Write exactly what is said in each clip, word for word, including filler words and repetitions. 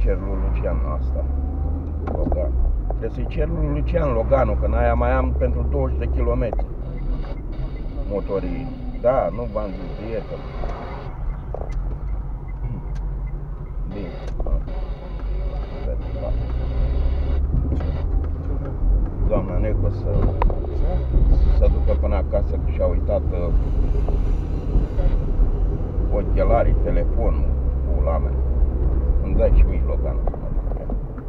cer lui Lucian asta. Logan. Trebuie să-i cer lui Lucian Loganul, că n-aia mai am pentru douăzeci de kilometri. Motorii. Da, nu v-am zis, prieten. Bine. Doamna Neco să, să ducă până acasă, că și-a uitat uh, ochelarii, telefonul, pula mea. Îmi dai și mie Loganul să mă duc.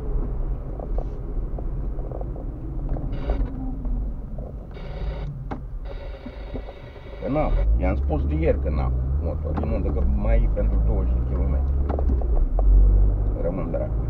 Că n-am, i-am spus de ieri că n-am motorină, decât mai pentru douăzeci de kilometri. Rămân dracu.